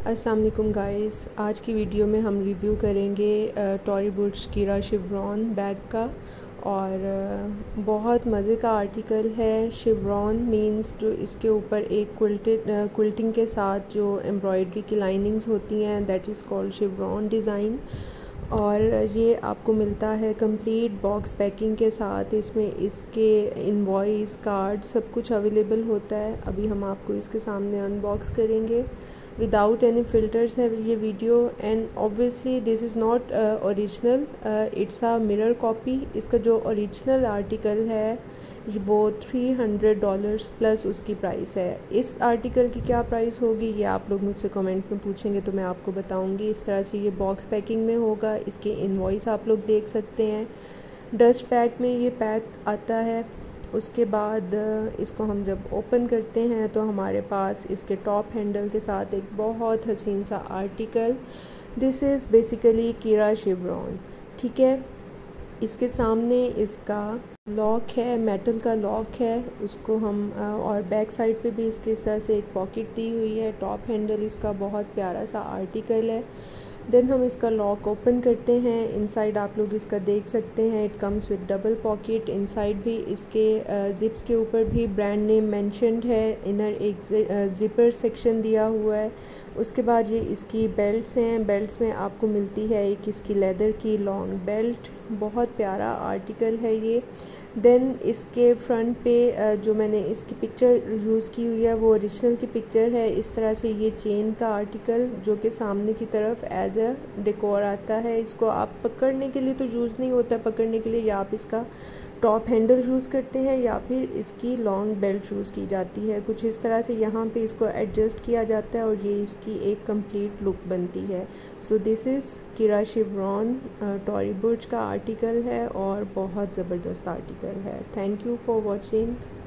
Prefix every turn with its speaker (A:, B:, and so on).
A: अस्सलाम वालेकुम गाइस। आज की वीडियो में हम रिव्यू करेंगे टॉरी बुर्च कीरा शिवरॉन बैग का। और बहुत मज़े का आर्टिकल है। शिवरॉन मींस जो इसके ऊपर एक क्विल्टिंग के साथ जो एम्ब्रॉयडरी की लाइनिंग्स होती हैं, that is called chevron design. और ये आपको मिलता है कंप्लीट बॉक्स पैकिंग के साथ। इसमें इसके इनवॉइस कार्ड सब कुछ अवेलेबल होता है। अभी हम आपको इसके सामने अनबॉक्स करेंगे। विदाउट एनी फ़िल्टर्स है ये video, and obviously this is not original, it's a mirror copy. इसका जो ओरिजिनल आर्टिकल है वो $300 प्लस उसकी प्राइस है। इस आर्टिकल की क्या प्राइस होगी ये आप लोग मुझसे कमेंट में पूछेंगे तो मैं आपको बताऊंगी। इस तरह से ये बॉक्स पैकिंग में होगा। इसके इनवॉइस आप लोग देख सकते हैं। डस्ट पैक में ये पैक आता है। उसके बाद इसको हम जब ओपन करते हैं तो हमारे पास इसके टॉप हैंडल के साथ एक बहुत हसीन सा article. This is basically Kira chevron, ठीक है। इसके सामने इसका लॉक है, मेटल का लॉक है। उसको हम और बैक साइड पे भी इसके इस तरह से एक पॉकेट दी हुई है। टॉप हैंडल इसका बहुत प्यारा सा आर्टिकल है। देन हम इसका लॉक ओपन करते हैं। इनसाइड आप लोग इसका देख सकते हैं, it comes with double pocket. Inside भी इसके ज़िप्स के ऊपर भी ब्रांड नेम मेंशन्ड है। इनर एक ज़िपर सेक्शन दिया हुआ है। उसके बाद ये इसकी बेल्ट्स हैं। बेल्ट्स में आपको मिलती है एक इसकी लेदर की लॉन्ग बेल्ट। बहुत प्यारा आर्टिकल है ये। देन इसके फ्रंट पे जो मैंने इसकी पिक्चर यूज़ की हुई है वो ओरिजिनल की पिक्चर है। इस तरह से ये चेन का आर्टिकल जो कि सामने की तरफ एज अ डेकोर आता है। इसको आप पकड़ने के लिए तो यूज़ नहीं होता, पकड़ने के लिए या आप इसका टॉप हैंडल यूज़ करते हैं या फिर इसकी लॉन्ग बेल्ट यूज़ की जाती है। कुछ इस तरह से यहाँ पे इसको एडजस्ट किया जाता है और ये इसकी एक कंप्लीट लुक बनती है। सो दिस इज़ कीरा शिवरॉन टॉरी बुर्च का आर्टिकल है और बहुत ज़बरदस्त आर्टिकल है। Thank you for watching.